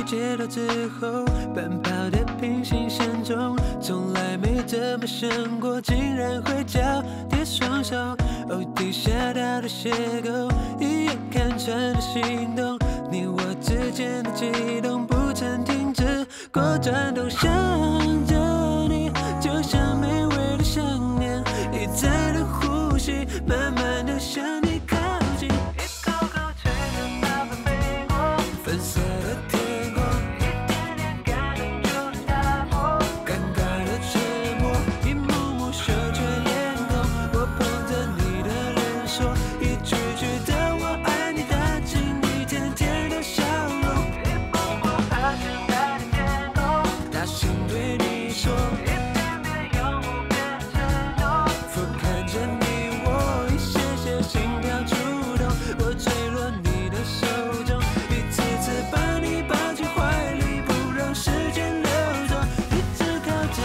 街道之后，奔跑的平行线中，从来没这么想过，竟然会交叠双手。哦，地下道的邂逅，一眼看穿的心动，你我之间的悸动不曾停止过，转动想着你，就像美味的想念，一再的呼吸，慢慢的向你靠近，一口口吹着马蜂飞过，粉色的天空，一点点感动就能打破尴尬的沉默，一幕幕羞怯脸孔，我捧着你的脸说一句句的我爱你，打进你甜甜的笑容，一步步爬向那的天空，大声对你说，一遍遍永不变的承诺，俯瞰着你我一些些心跳触动，我坠落你的手中，一次次把你抱进怀里，不让时间流走，一直靠着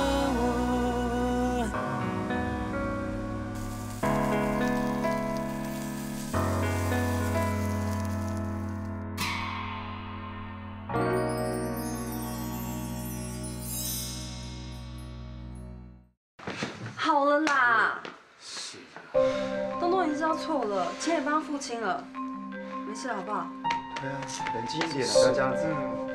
我。 好了啦，是东东已经知道错了，钱也帮他付清了，没事了好不好？ 对啊，冷静一点，不要这样子。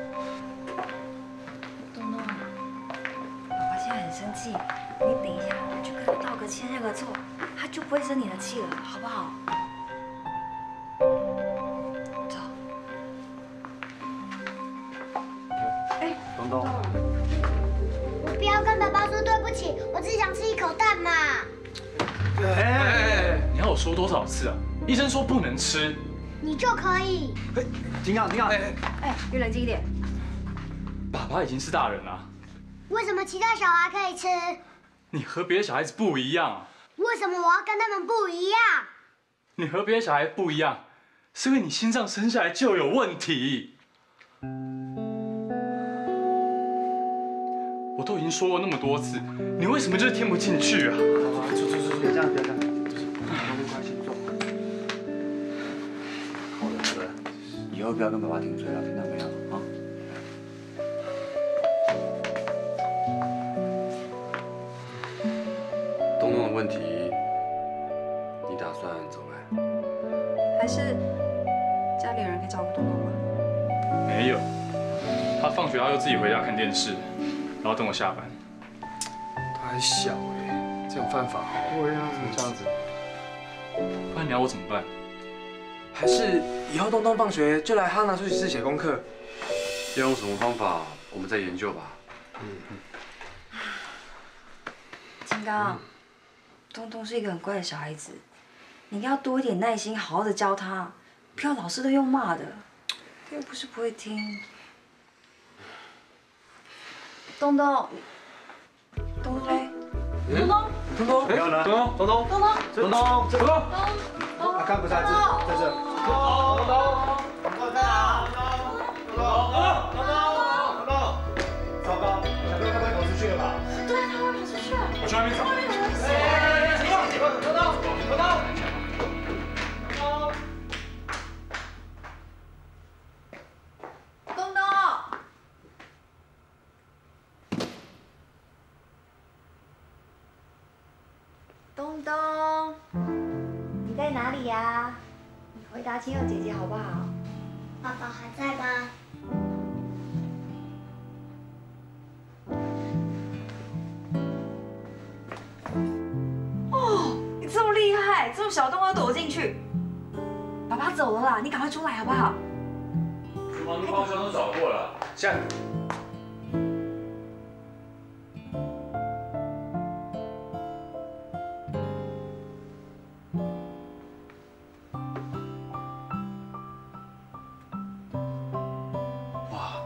东东，爸爸现在很生气，你等一下就跟他道个歉认个错，他就不会生你的气了，好不好？走。哎， 东东， 我不要跟爸爸说对不起，我只想吃一口蛋嘛。 你要我说多少次啊？医生说不能吃。 你就可以。 停啊停啊！ 哎，你冷静一点。 爸爸已经是大人了， 为什么其他小孩可以吃？ 你和别的小孩子不一样啊。 为什么我要跟他们不一样？ 你和别的小孩不一样，是因为你心脏生下来就有问题。我都已经说过那么多次，你为什么就是听不进去啊？ 坐，别这样，别这样，快请坐。好了，以后不要跟爸爸顶嘴了，听到没有啊？ 东东的问题，你打算怎么办？ 还是家里有人可以照顾东东吗？ 没有，他放学他就自己回家看电视，然后等我下班。 他还小哎，这样犯法哦。 对呀，怎么这样子？ 不然你要我怎么办？ 还是以后东东放学就来哈拿休息室写功课？要用什么方法，我们再研究吧。 金刚，东东是一个很乖的小孩子，你应该要多一点耐心，好好的教他，不要老是都用骂的，他又不是不会听。东东，东东嘞？东东， 东东，没有呢。东东， 东东， 东东，东东，阿康不在这，在这。东东，我在哪？东东，糟糕，小哥该不会跑出去了吧？ 对，他会跑出去。 我去外面找。 外面有人死。 东东。 东东，东东，你在哪里呀？你回答青佑姐姐好不好？ 爸爸还在吗？ 哦，你这么厉害，这么小洞都躲进去。爸爸走了啦，你赶快出来好不好？ 厨房的包厢都找过了，下。 哇，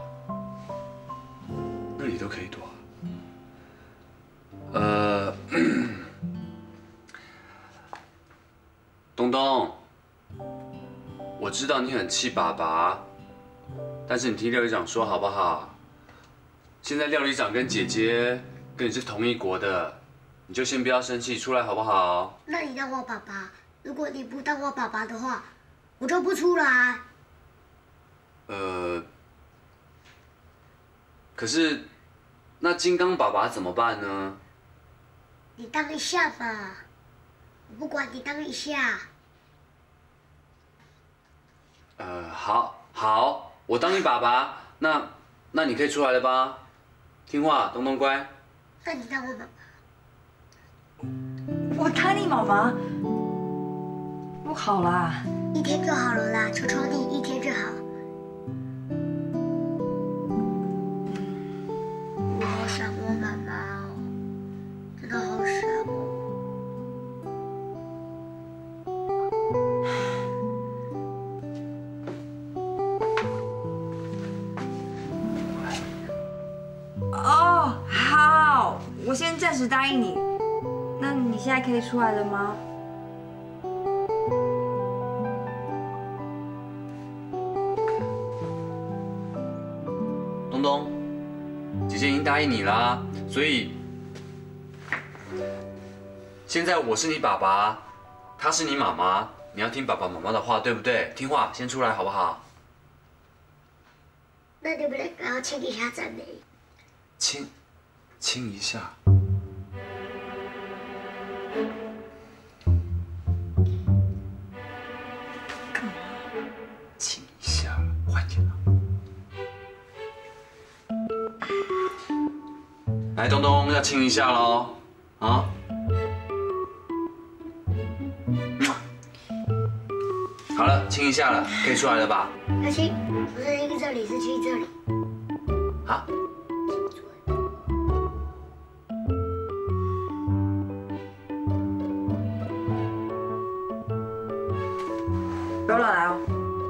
这里都可以躲。东东，我知道你很气爸爸，但是你听料理长说好不好？现在料理长跟姐姐跟你是同一国的，你就先不要生气，出来好不好？ 那你当我爸爸，如果你不当我爸爸的话，我就不出来。 可是，那金刚爸爸怎么办呢？ 你当一下嘛，我不管你当一下。 好，我当你爸爸，那你可以出来了吧？听话，东东乖。 那你当我妈妈。 我当你妈妈，不好啦。 1天就好了啦，求求你1天就好。我好想我妈妈哦，真的好想哦。哦，好，我先暂时答应你。那你现在可以出来了吗？ 东东，姐姐已经答应你啦，所以现在我是你爸爸，她是你妈妈，你要听爸爸妈妈的话，对不对？听话，先出来好不好？ 那你们2个要亲一下赞美。 亲一下。 干嘛？ 亲一下，快点啊！来，东东要亲一下喽，啊！好了，亲一下了，可以出来了吧？ 要亲，不是亲这里，是亲这里。 啊？ 不要乱来哦。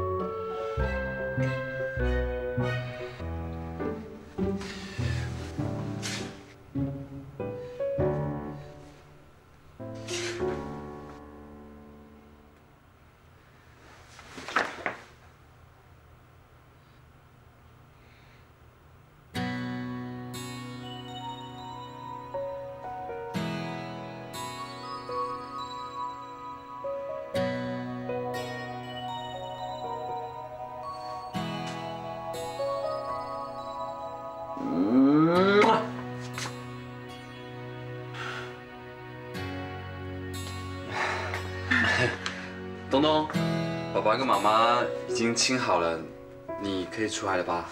东东，爸爸跟妈妈已经亲好了，你可以出来了吧？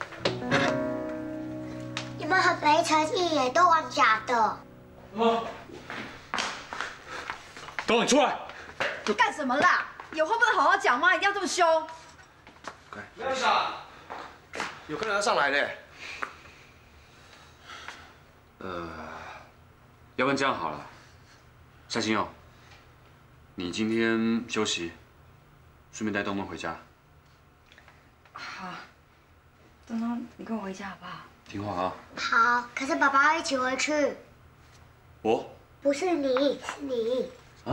你们很没诚意耶，都玩假的。 东，你出来！ 干什么啦？有话不能好好讲吗？一定要这么凶？ 廖医生，有客人要上来嘞。 要不然这样好了，夏青哦，你今天休息，顺便带东东回家。 好，东东，你跟我回家好不好？ 听话啊！ 好，可是爸爸要一起回去。 我不是你，是你。 啊？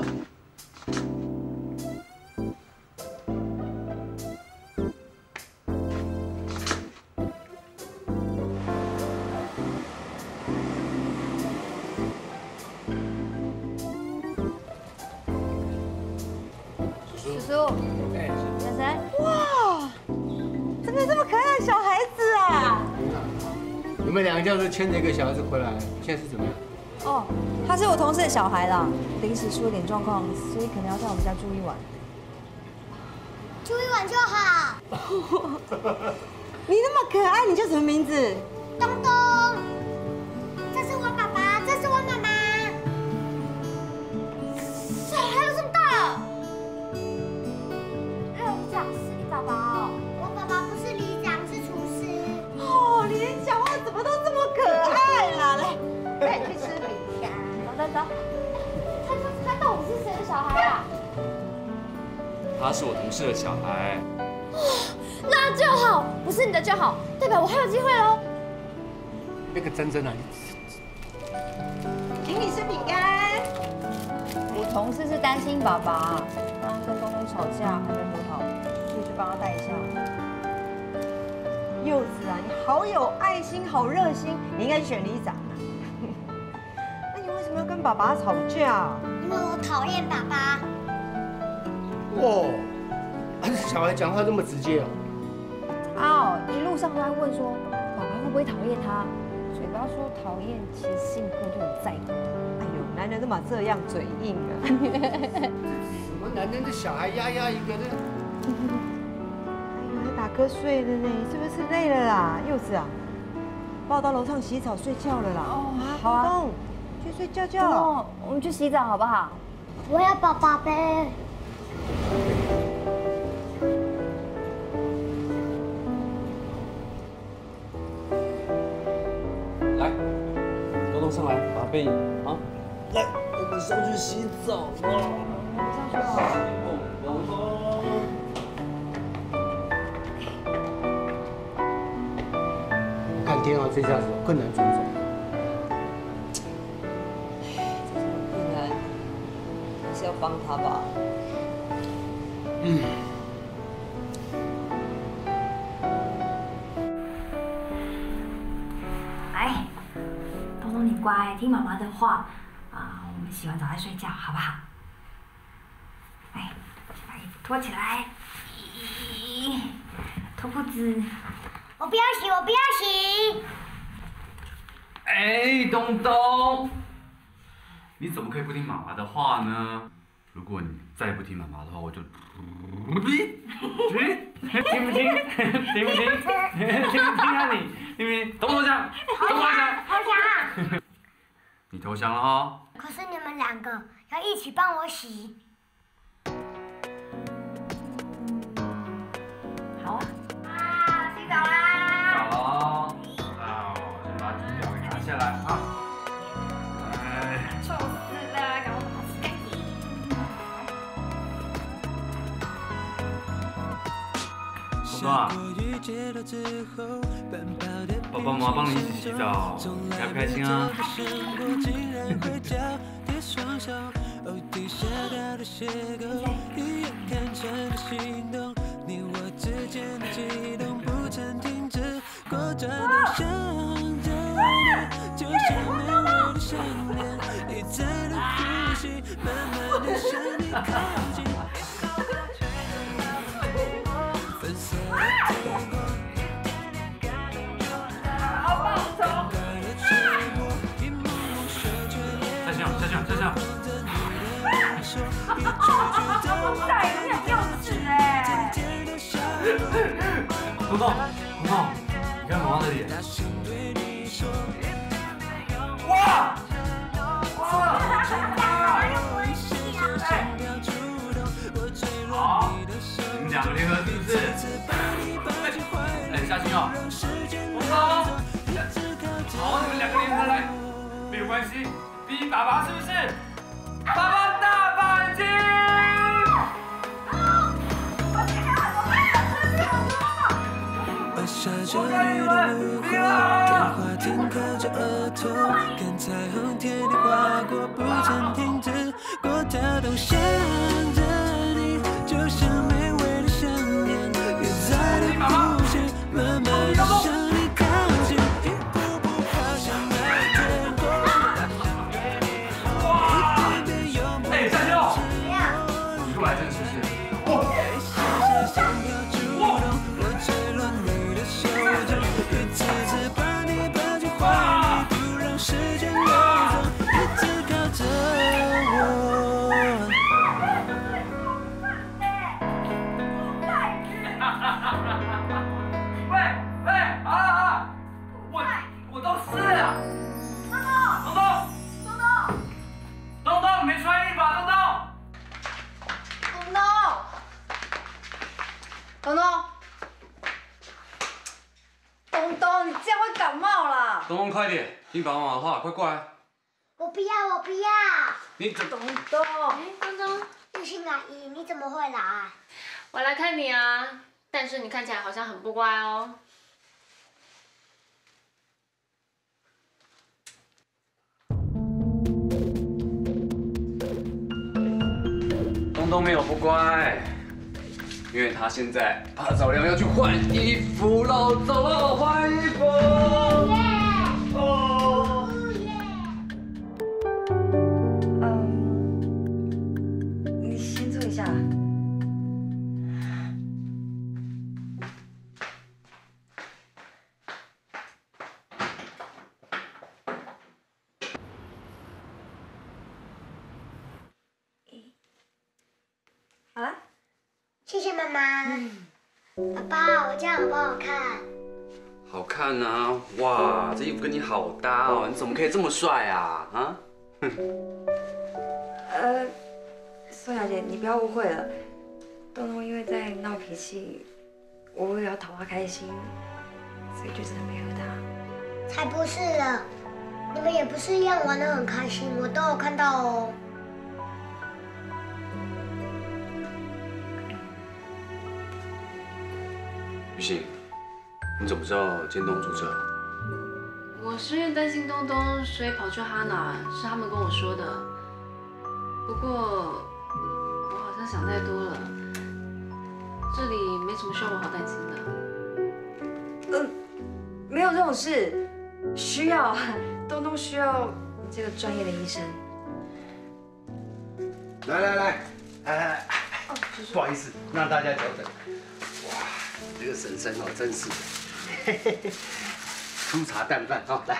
叔叔，珊珊，哇，怎么有这么可爱的小孩子啊？ 你们2个就是牵着一个小孩子回来，现在是怎么样？ 哦，他是我同事的小孩啦，临时出了点状况，所以可能要在我们家住1晚。 住1晚就好。 你那么可爱，你叫什么名字？ 东东，这是我爸爸，这是我妈妈。手还有这么大？里长是你爸爸哦。我爸爸不是里长，是厨师。 哦，你连讲话怎么都这么可爱啦！来，带你去吃饼干。 走。他到底是谁的小孩啊？ 他是我同事的小孩。 那就好，不是你的就好，代表我还有机会哦。 那个珍珍啊， 请你吃饼干。 我同事是担心爸爸，刚刚跟东东吵架还没和好，所以就帮他带一下。 柚子啊，你好有爱心，好热心，你应该选里长啊。那你为什么要跟爸爸吵架？ 因为我讨厌爸爸。 哦，小孩讲话这么直接哦。 哦，一路上都在问说，爸爸会不会讨厌他？嘴巴说讨厌，其实心里根本就很在乎。 哎呦，男人都嘛这样嘴硬啊！ 什么男人的小孩压一个的？ 哎呦，还打瞌睡了呢，是不是累了啦？柚子啊，抱到楼上洗澡睡觉了啦。 哦，好啊， 东东，去睡觉觉。 哦，我们去洗澡好不好？ 我要爸爸呗。 来，东东上来，把背影啊，来，我们上去洗澡了。 我看天王这下子更难转走。 不然还是要帮他吧。 来，东东你乖，听妈妈的话啊。我们洗完澡再睡觉，好不好？来，把衣服脱起来，咦，脱裤子。 我不要洗，我不要洗。 哎，东东，你怎么可以不听妈妈的话呢？如果你再不听妈妈的话，我就听不听？听不听？听不听？听不听啊你？听不听？投不投降？投不投降？ 投降。 你投降了哈？ 可是你们两个要一起帮我洗。 好啊。 啊，洗澡啦！ 好了，啊，先把金表给拿下来啊。哎， 臭死了，赶快把它洗干净。 东东啊，爸爸妈妈帮你一起洗澡，开不开心啊？下降。 带有点幼稚哎。 东东，你看妈妈的脸。哇！好，你们两个联合是不是？哎，下去啊！好，你们两个联合来，没有关系，逼爸爸是不是？爸爸大反击！ 下着雨的午后，电话停靠着额头，看彩虹天地划过，不曾停止过跳动，想着你，就像美味的想念，越在的呼吸，慢慢的向你靠近，一步步跑向那天空，一遍遍拥抱。 哎，下去！你过来真是。东东，快点，听爸爸妈妈的话，快过来。 我不要，我不要。 你怎东东， 哎，东东， 玉欣阿姨，你怎么会来？ 我来看你啊，但是你看起来好像很不乖哦。 东东没有不乖，因为他现在怕早亮要去换衣服了，走了，换衣服。 你先坐一下。 谢谢妈妈。爸爸，我这样好不好看？ 好看啊！哇，这衣服跟你好搭哦，你怎么可以这么帅啊？啊？ 宋小姐，你不要误会了，东东因为在闹脾气，我为了要讨他开心，所以就真的配合他。 才不是了，你们也不是一样玩得很开心，我都有看到哦。 雨欣，你怎么知道今天东住这？ 我是因为担心东东，所以跑去哈娜，是他们跟我说的。不过我好像想太多了，这里没什么需要我好担心的。 没有这种事，需要东东需要你这个专业的医生。 来，不好意思，让大家久等。哇，这个婶婶哦，真是的，粗茶淡饭啊，来，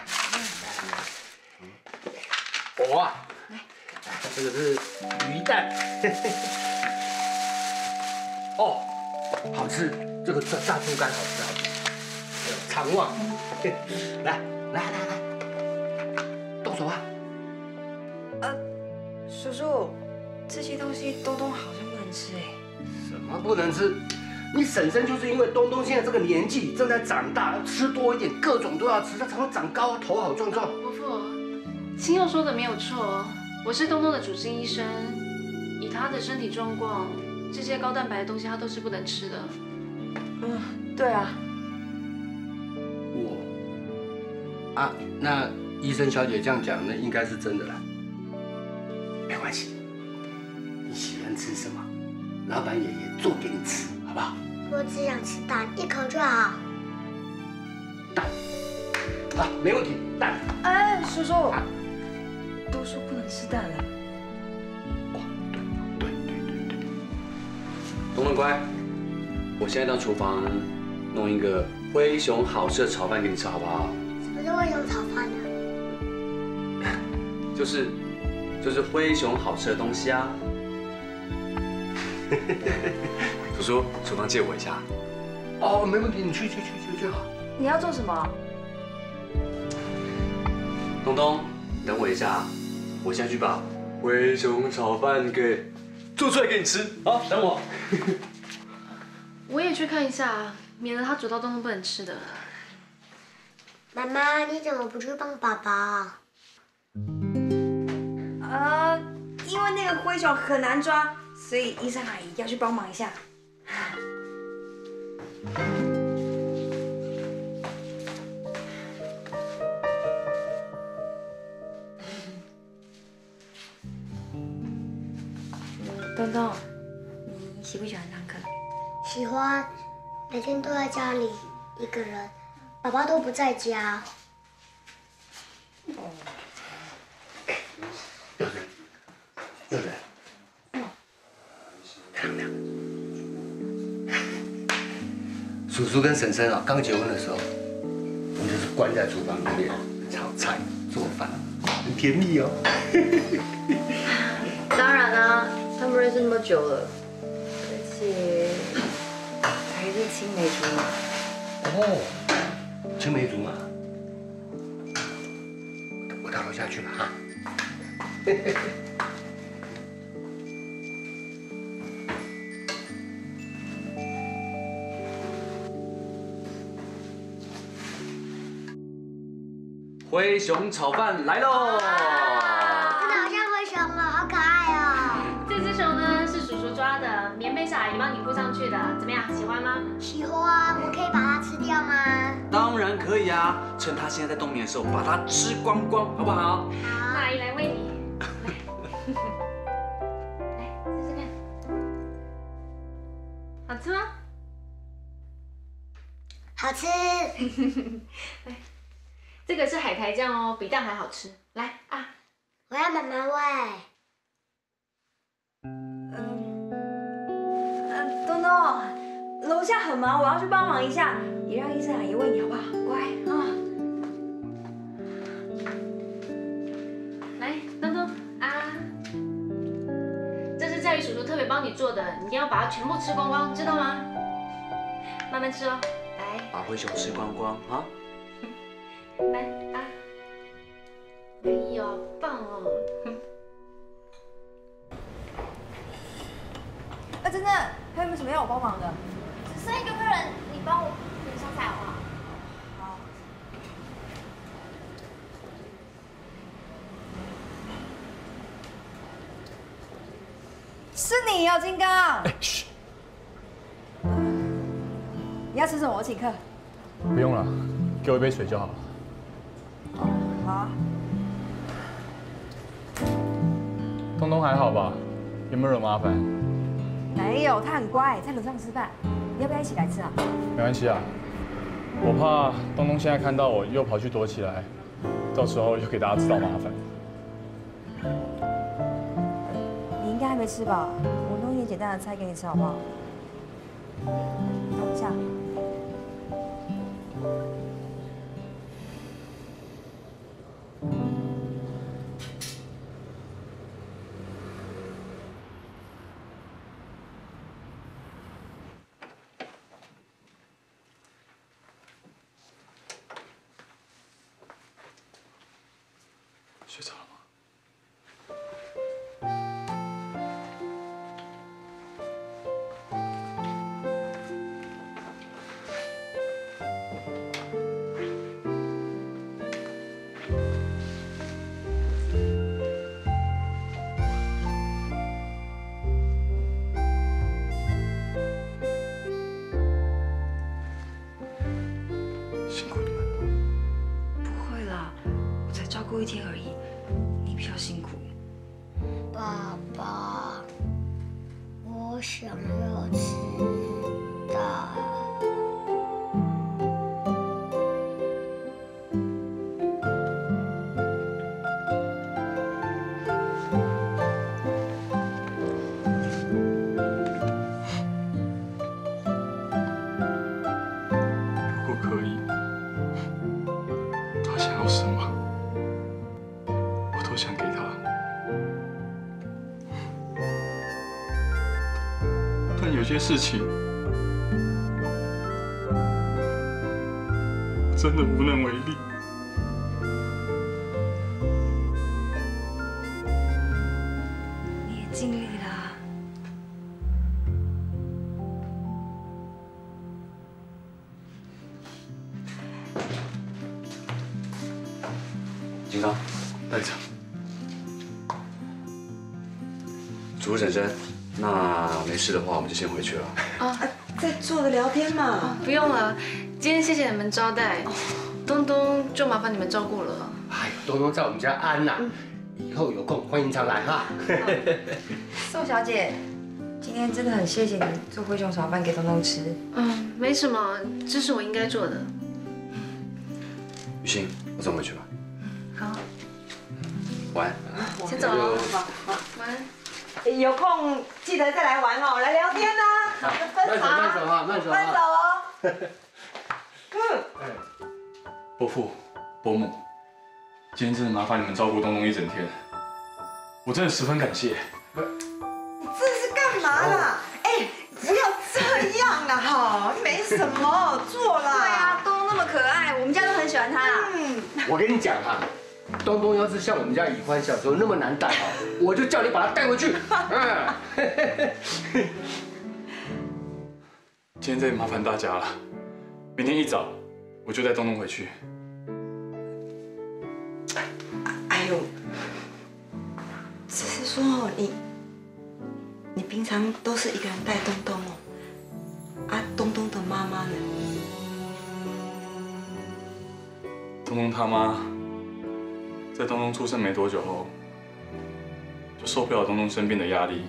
我啊，这个是鱼蛋，哦，好吃，这个炸猪肝好吃，好吃，肠旺，来，动手啊！ 叔叔，这些东西东东好像不能吃哎。 什么不能吃？你婶婶就是因为东东现在这个年纪正在长大，要吃多一点，各种都要吃，他才会长高，头好壮壮。 伯父，青佑说的没有错，我是东东的主治医生，以他的身体状况，这些高蛋白的东西他都是不能吃的。 对啊。 那医生小姐这样讲，那应该是真的啦。没关系，你喜欢吃什么，老板爷爷做给你吃，好不好？ 我只想吃蛋，一口就好。 蛋，啊，没问题，蛋。 哎，叔叔，都说不能吃蛋了。 对。 东东乖，我现在到厨房弄一个灰熊好吃的炒饭给你吃，好不好？ 什么是灰熊炒饭呢？ 就是灰熊好吃的东西啊。叔叔，厨房借我一下。 哦，没问题，你去好。 你要做什么？ 东东，等我一下，我现在去把灰熊炒饭给做出来给你吃。好，等我。 我也去看一下，免得他煮到东东不能吃的。 妈妈，你怎么不去帮爸爸？ 因为那个灰熊很难抓，所以医生阿姨要去帮忙一下。东东，你喜不喜欢上课？ 喜欢，每天都在家里一个人，爸爸都不在家。 有人，亮亮，叔叔跟婶婶啊，刚结婚的时候，我们就是关在厨房里面炒菜做饭，很甜蜜哦。 当然啦，他们认识那么久了，而且还是青梅竹马。 哦，青梅竹马，我到楼下去了哈。 灰熊炒饭来喽！ 真的好像灰熊哦，好可爱哦。 这只熊呢是叔叔抓的，棉被是阿姨帮你铺上去的，怎么样？喜欢吗？ 喜欢，我可以把它吃掉吗？ 当然可以啊，趁它现在在冬眠的时候把它吃光光，好不好？ 好，那阿姨来喂你。来，试试看，好吃吗？ 好吃。 来，这个是海苔酱哦，比蛋还好吃。来啊， 我要妈妈喂。 东东，楼下很忙，我要去帮忙一下，也让医生阿姨喂你好不好？乖啊。 来，东东啊，这是在于叔叔特别帮你做的，你一定要把它全部吃光光，知道吗？慢慢吃哦，来。 把灰熊吃光光啊！ 来啊！哎呦，好棒哦！ 珍珍，还有没有什么要我帮忙的？ 只剩一个客人，你帮我点上菜好不好？ 好。是你哦，金刚。 嘘。 你要吃什么？我请客。 不用了，给我一杯水就好了。 好啊。 东东还好吧？有没有惹麻烦？ 没有，他很乖，在楼上吃饭。你要不要一起来吃啊？ 没关系啊，我怕东东现在看到我又跑去躲起来，到时候又给大家制造麻烦。 你应该还没吃吧？我弄一点简单的菜给你吃好不好？等一下。 睡着了吗？辛苦你们了。 不会啦，我才照顾1天而已，你比较辛苦。 爸爸，我想要吃蛋。 如果可以，他想要什么，我都想给他。但有些事情，我真的无能为力。 你也尽力啦。 金刚， 带着。 主妇婶婶，那没事的话，我们就先回去了。 啊， 在坐着聊天嘛。 不用了，今天谢谢你们招待，东东就麻烦你们照顾了。 哎，东东在我们家安呐，以后有空欢迎常来哈。 宋小姐，今天真的很谢谢你做灰熊炒饭给东东吃。 嗯，没什么，这是我应该做的。 雨欣，我送回去吧。 好， 晚安。 先走了。 好， 晚安。 有空记得再来玩哦，来聊天呐。 慢走慢走啊，慢走啊。 慢走哦。 伯父、伯母，今天真的麻烦你们照顾东东一整天，我真的十分感谢。 你这是干嘛啦？哎，不要这样啦哈，没什么，坐啦。 对啊，东东那么可爱，我们家都很喜欢他。 我跟你讲啊，东东要是像我们家以欢小时候那么难带啊，我就叫你把他带回去。 今天再麻烦大家了，明天一早我就带东东回去。 哎呦，只是说哦，你平常都是一个人带东东哦，啊，东东的妈妈呢？ 东东他妈在东东出生没多久后，就受不了东东生病的压力，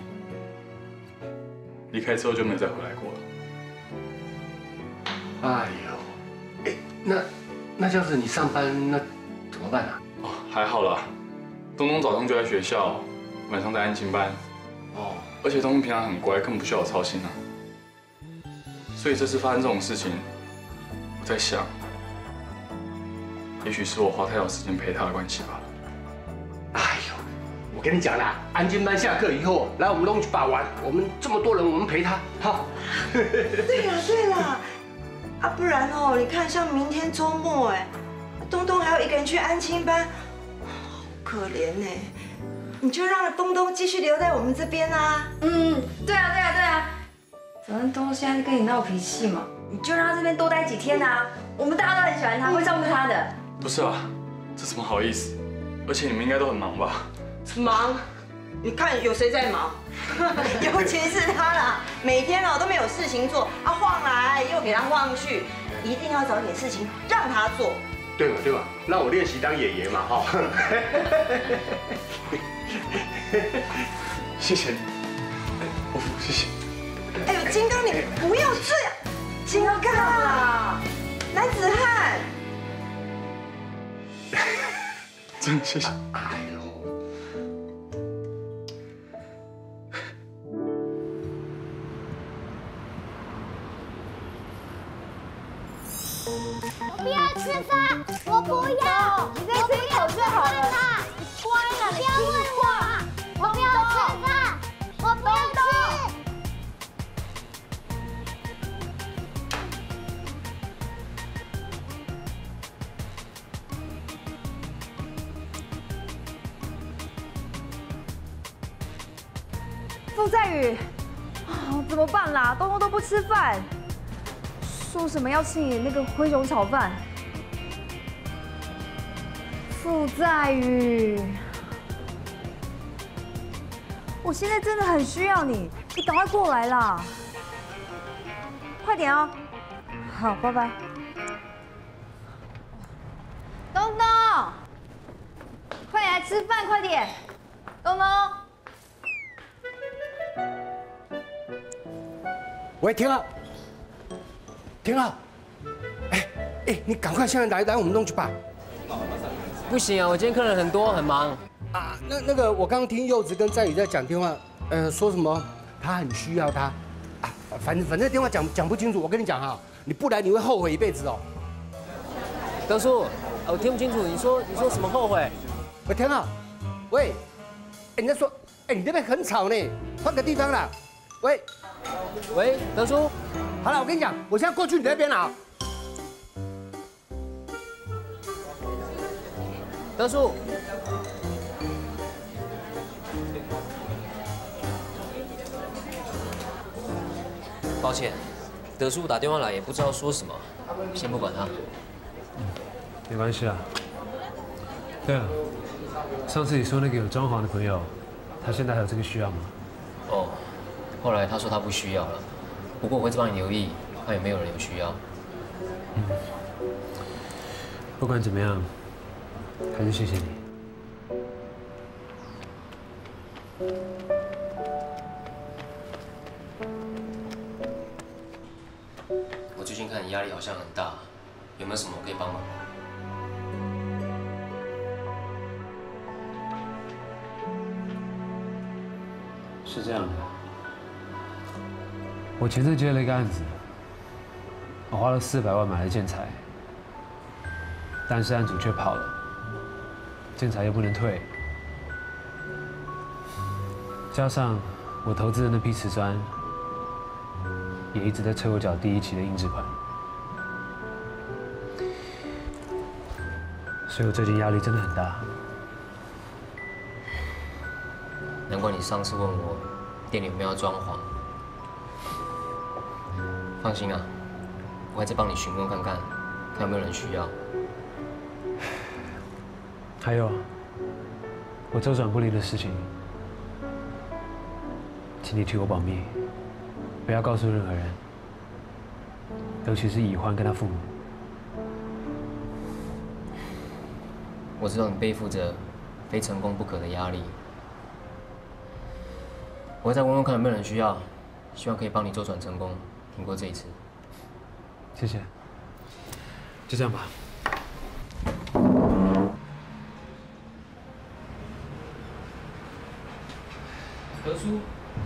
离开之后就没有再回来过了。 哎呦，哎，那这样子你上班那怎么办啊？ 哦，还好啦，东东早上就在学校，晚上在安亲班。 哦， 而且东东平常很乖，根本不需要我操心啊。所以这次发生这种事情，我在想，也许是我花太少时间陪他的关系吧。 哎呦， 我跟你讲啦，安静班下课以后来我们弄去把玩，我们这么多人，我们陪他，好。 对啦，啊，不然哦，你看像明天周末哎，东东还要一个人去安亲班，好可怜呢。你就让东东继续留在我们这边啊。 对啊，反正东东现在跟你闹脾气嘛，你就让他这边多待几天啊。我们大家都很喜欢他，会照顾他的。 不是啊，这怎么好意思？而且你们应该都很忙吧？ 忙？你看有谁在忙？尤其是他啦，每天哦都没有事情做，啊晃来又给他晃去，一定要找点事情让他做。 对嘛，让我练习当爷爷嘛，哈。 谢谢你，伯父，谢谢。 哎呦，金刚，你不要这样，金刚啊，男子汉。 真的谢谢。 哎呦。 我不要吃饭，我不要，你再吃一口就好了。你乖了，你不要问我，我不要吃饭，我不要吃。 傅在宇，怎么办啦？东东都不吃饭。说什么要吃你那个灰熊炒饭？傅在宇，我现在真的很需要你，你赶快过来啦！快点哦！好，拜拜。东东，快点来吃饭，快点！东东， 喂，天啊！天啊！哎，你赶快现在来我们弄去吧。 不行啊，我今天客人很多，很忙。 啊，那个，我刚刚听柚子跟在宇在讲电话，说什么他很需要他，啊，反正电话讲不清楚。我跟你讲哈，你不来你会后悔一辈子哦。 德叔，我听不清楚，你说什么后悔？ 喂，天啊！喂，哎，你在说，哎，你那边很吵呢，换个地方啦。喂， 德叔。 好了，我跟你讲，我现在过去你那边了。 德叔，抱歉，德叔打电话来也不知道说什么，先不管他。 没关系啊。对了，上次你说那个有装潢的朋友，他现在还有这个需要吗？ 哦，后来他说他不需要了。不过我会帮你留意，看有没有人有需要。 不管怎么样，还是谢谢你。 我最近看你压力好像很大，有没有什么可以帮忙？ 是这样的。我前阵接了一个案子，我花了400万买了建材，但是案主却跑了，建材又不能退，加上我投资的那批瓷砖，也一直在催我缴第1期的印制款，所以我最近压力真的很大。 难怪你上次问我店里有没有要装潢。放心啊，我会再帮你询问看看，看有没有人需要。 还有，我周转不灵的事情，请你替我保密，不要告诉任何人，尤其是以欢跟他父母。 我知道你背负着非成功不可的压力，我会再问问看有没有人需要，希望可以帮你周转成功。挺过这一次， 谢谢。就这样吧。 德叔，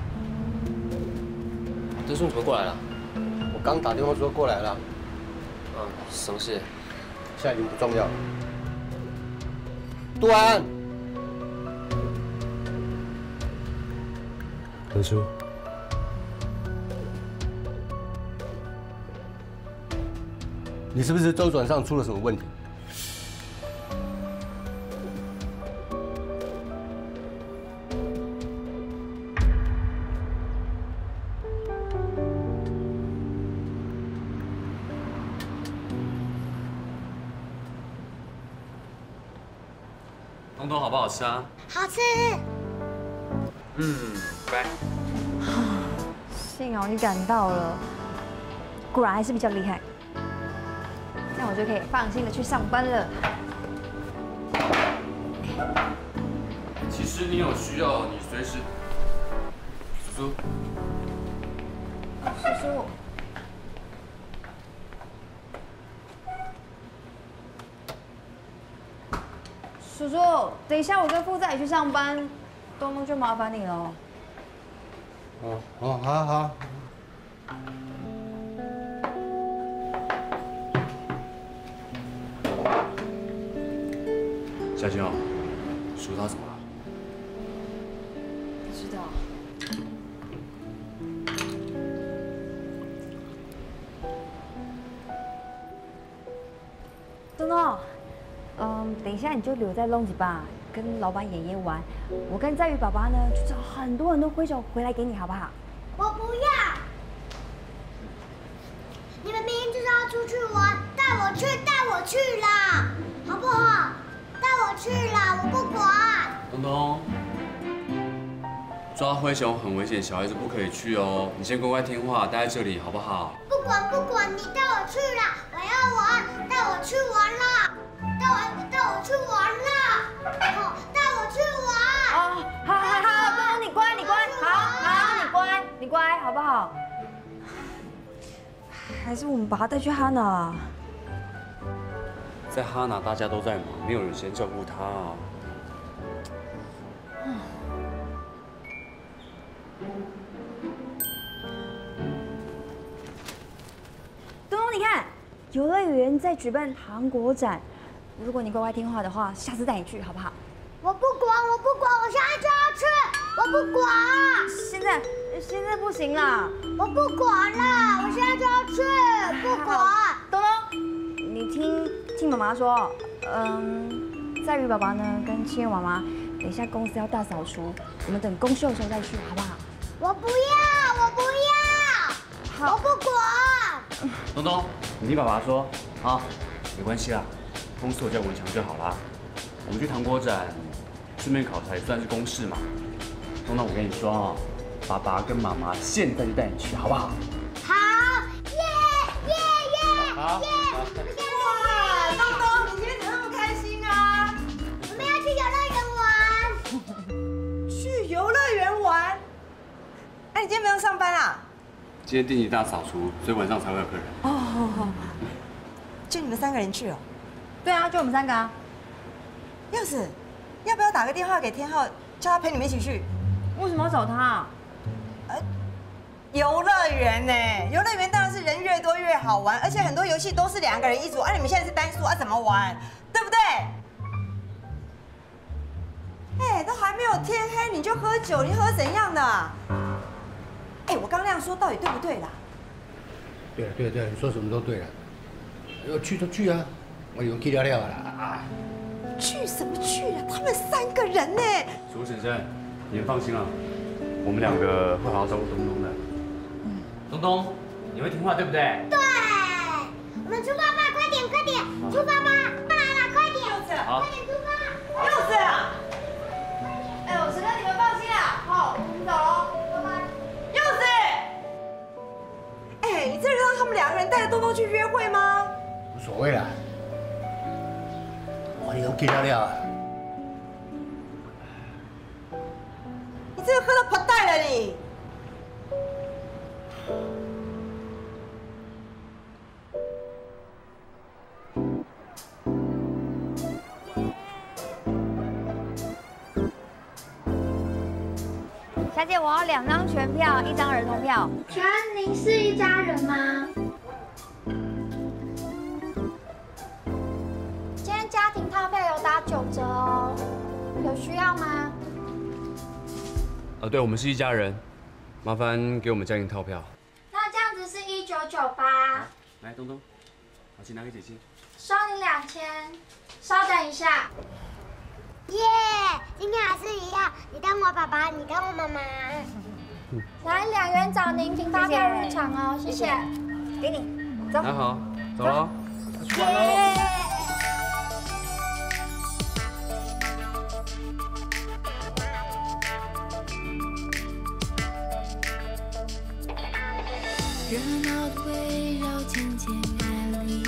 德叔，你怎么过来了？ 我刚打电话说过来了。 什么事？ 现在已经不重要了。杜安， 何叔， 你是不是周转上出了什么问题？ 东东好不好吃啊？ 好吃。 乖。 幸好你赶到了，果然还是比较厉害。这样我就可以放心的去上班了。 其实你有需要，你随时。叔叔。 叔叔。叔叔，等一下我跟傅在一起去上班，东东就麻烦你了。 哦，好好。 小熊，叔他怎么了？ 不知道。东东。等一下你就留在弄子吧，跟老板爷爷玩。我跟在宇爸爸呢，去找很多灰手回来给你，好不好？ 我不要。你们明明就是要出去玩，带我去啦，好不好？带我去啦，我不管。 东东，抓灰熊很危险，小孩子不可以去哦。你先乖乖听话，待在这里好不好？ 不管，你带我去啦，我要玩，带我去玩啦。带我去玩啦！好，带我去玩。 哦，好，东东你乖，好，你乖，好不好？还是我们把他带去哈娜。 在哈娜大家都在忙，没有人先照顾他啊。 东东，你看，游乐园在举办糖果展。如果你乖乖听话的话，下次带你去好不好？ 我不管，我现在就要去，我不管。 现在不行啦， 我不管了，我现在就要去，不管。 东东，你听妈妈说，在宇爸爸呢跟青月妈妈，等一下公司要大扫除，我们等公休的时候再去，好不好？ 我不要，我不管。 东东，你听爸爸说啊，没关系啦。公司有叫文强就好啦。我们去糖果展，顺便考察也算是公事嘛。东东，我跟你说哦，爸爸跟妈妈现在就带你去，好不好？ 好，耶！ 好。 哇，东东，你今天怎么那么开心啊？ 我们要去游乐园玩。 去游乐园玩？哎，你今天不用上班啊？ 今天定期大扫除，所以晚上才会有客人。 哦，就你们3个人去哦？ 对啊，就我们3个啊。 柚子，要不要打个电话给天浩，叫他陪你们一起去？ 为什么要找他？ 游乐园呢？游乐园当然是人越多越好玩，而且很多游戏都是2个人一组，你们现在是单数怎么玩？对不对？哎，都还没有天黑你就喝酒，你喝怎样的？哎，我刚那样说到底对不对啦？ 对了，你说什么都对了。要去就去啊，我有去了啦。 去什么去了？他们3个人呢？ 苏先生，你们放心啊，我们2个会好好照顾东东的。东东，你会听话对不对？ 对，我们出发吧，快点，出发吧，来了，快点， 好， 快点出发。 柚子啊！ 哎呦，陈哥，你们放心啦，好，我们走喽，拜拜。 柚子，哎，你真的让他们2个人带着东东去约会吗？ 无所谓啦，我有去了啊。 你这个喝到破袋了你！ 小姐，我要2张全票，1张儿童票。 请问您是一家人吗？今天家庭套票有打9折哦，有需要吗？ 对，我们是一家人。 麻烦给我们家庭套票。 那这样子是1998。 来，东东，好，请拿给姐姐。 收你2000，稍等一下。 耶，今天还是一样，你当我爸爸，你当我妈妈。 来，2元找您，凭发票入场哦，谢谢。 给你，走。 那好，走了。 耶！ 热闹的围绕渐渐远离，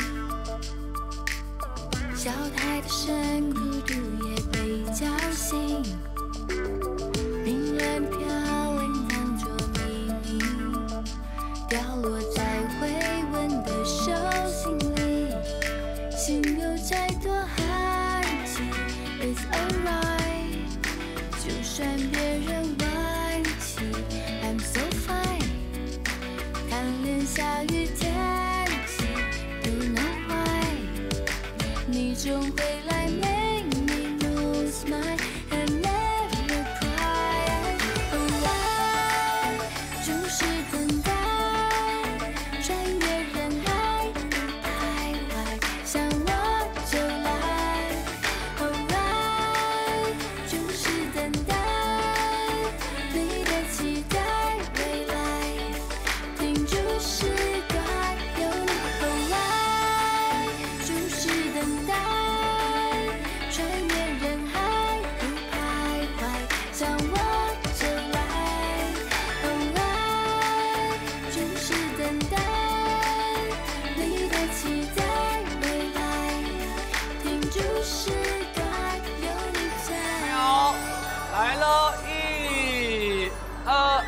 小台的深孤独也被叫醒，冰冷飘零当作秘密，掉落在回温的手心里，心有再多寒气 It's alright， 就算别人忘记 I'm so fine， 贪恋下雨天气不能坏，你总会来 make me lose my and never cry， 爱就是等待，穿越人海徘徊，向我走来，爱就是等待，你的期待未来，停住时段有你，爱就是等待，穿越人海徘徊，向我走来，爱就是等待，你的期待未来，停住时段有你在。 好，来喽，1、2。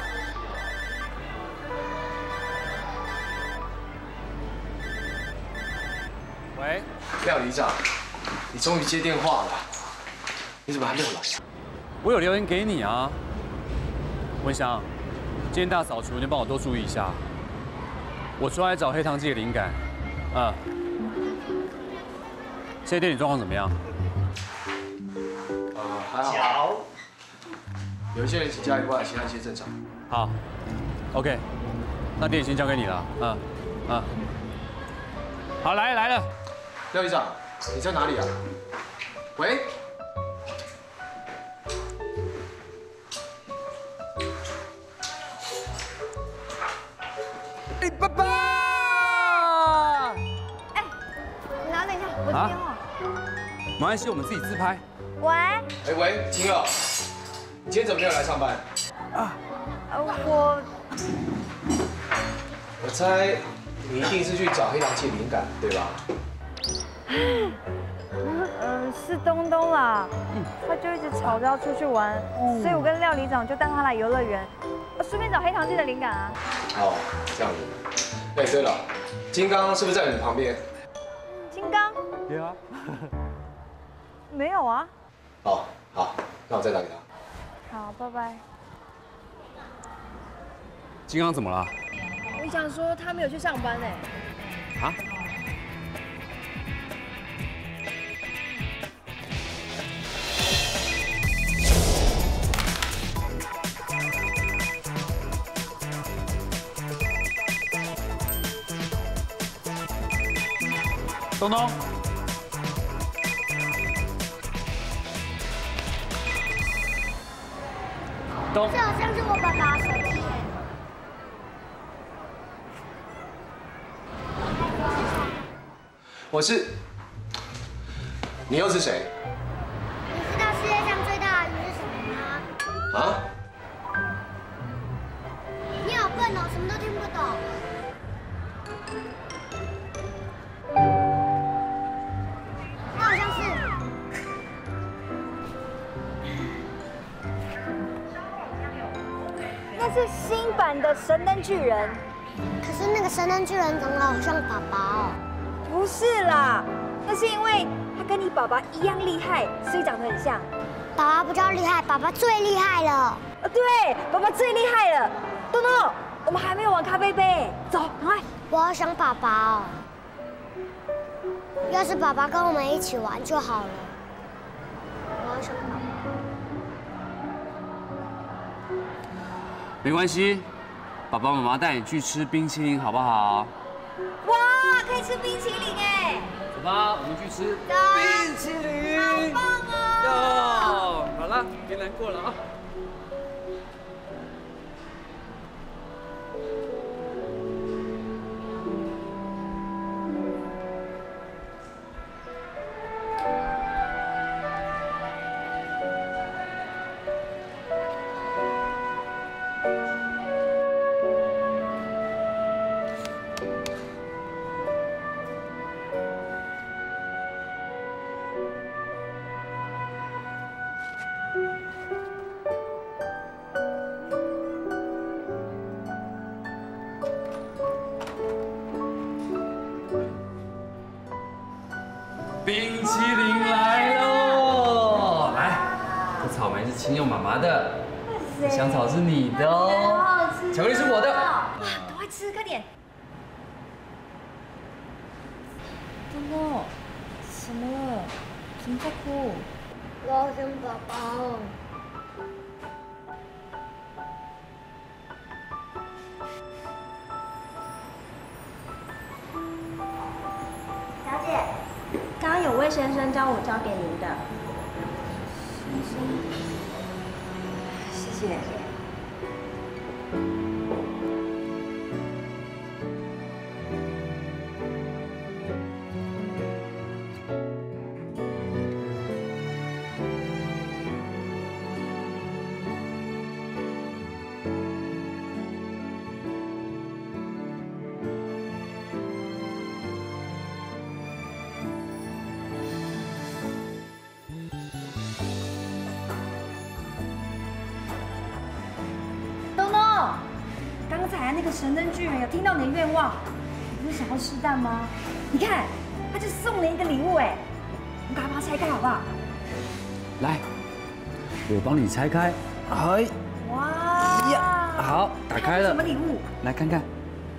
喂， 廖里长，你终于接电话了，你怎么还没有来？ 我有留言给你啊，文祥，今天大扫除，你帮我多注意一下。我出来找黑糖记的灵感，现在店里状况怎么样？ 还好。有一些人请假以外，其他一切正常。 好 ，OK， 那店先交给你了，好，来了。 廖里长，你在哪里啊？喂。 哎，爸爸！ 哎，你等一下，我接电话。 没关系，我们自己自拍。 喂。 哎喂，金乐，你今天怎么没有来上班？我猜你一定是去找黑糖记灵感，对吧？ 是东东啦，他就一直吵着要出去玩，所以我跟廖里长就带他来游乐园，顺便找黑糖记的灵感啊。 哦，这样子。哎，对了，金刚是不是在你旁边？ 金刚？ 对啊。 没有啊。 哦，好，那我再打给他。 好，拜拜。 金刚怎么了？ 我想说他没有去上班呢。 啊？东东， 这好像是我爸爸的手机耶。 我是，你又是谁？ 你知道世界上最大的鱼是什么吗？ 啊？ 你好笨哦，什么都听不懂。那好像是。 那是新版的神灯巨人。 可是那个神灯巨人长得好像爸爸哦。 不是啦，那是因为他跟你爸爸一样厉害，所以长得很像。 爸爸不叫厉害，爸爸最厉害了。 对，爸爸最厉害了。东东，我们还没有玩咖啡杯，走，赶快。 我好想爸爸哦。要是爸爸跟我们一起玩就好了。我好想爸爸。 没关系， 爸爸妈妈带你去吃冰淇淋好不好？ 哇，可以吃冰淇淋哎！ 走吧，我们去吃冰淇淋， 好棒哦！ 哟，好了，别难过了啊。冰淇淋来喽！来，这草莓是亲友妈妈的，这香草是你的哦， 好吃， 巧克力是我的。 哇，赶快吃，快点！东东，怎么了？怎么在哭？ 我好想爸爸哦。 小姐，刚刚有位先生叫我交给您的。 谢谢。刚才那个神灯巨人有听到你的愿望，你不是想要吃蛋吗？你看，他就送了一个礼物哎，我们赶快把它拆开好不好？ 来，我帮你拆开。哎， 哇呀，好，打开了。 什么礼物？ 来看看。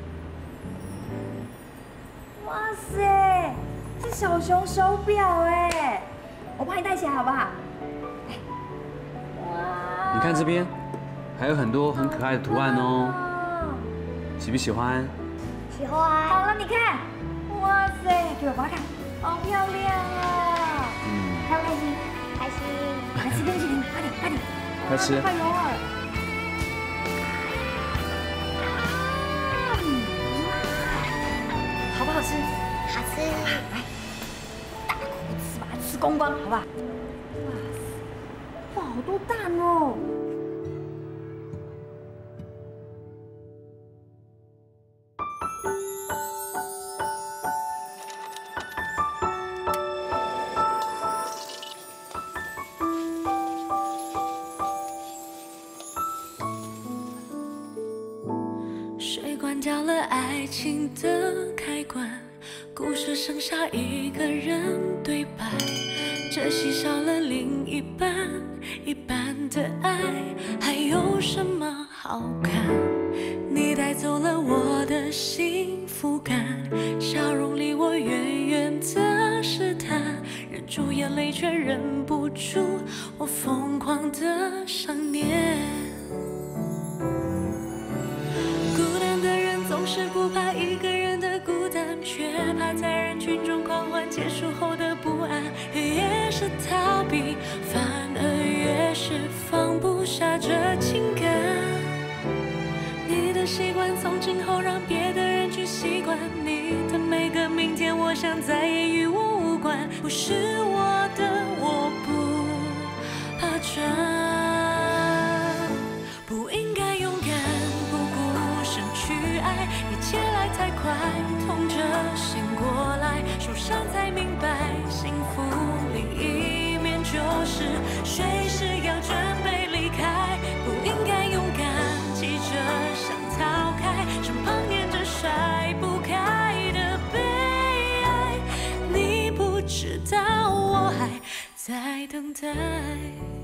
哇塞，是小熊手表哎，我帮你戴起来好不好？哇！ 你看这边，还有很多很可爱的图案哦。喜不喜欢？ 喜欢。 好了，你看，哇塞，给我爸爸看，好漂亮啊！开不开心？ 开心。 来吃冰淇淋，快点，快点， 快吃！ 快有耳。好不好吃？ 好吃。 来，大口吃，把它吃光光，好不好？哇塞，哇，好多蛋哦！ 谁关掉了爱情的开关？故事剩下一个人对白，这戏少了另一半，一半的爱还有什么好看？你带走了我的幸福感，笑容离我远远的试探，忍住眼泪却忍不住我疯狂的想念。孤单的人总是不怕一个人的孤单，却怕在人群中狂欢结束后的不安。越是逃避，反而越是放不下这情感。你的习惯从今后让别的人去习惯，你的每个明天我想再也与我无关。不是我的我不怕转，不应该勇敢不顾身去爱，一切来太快，痛着醒过来，受伤才明白，幸福另一面就是随时要准备离开。不应该勇敢急着想逃开，身旁黏着甩不开的悲哀，你不知道我还在等待。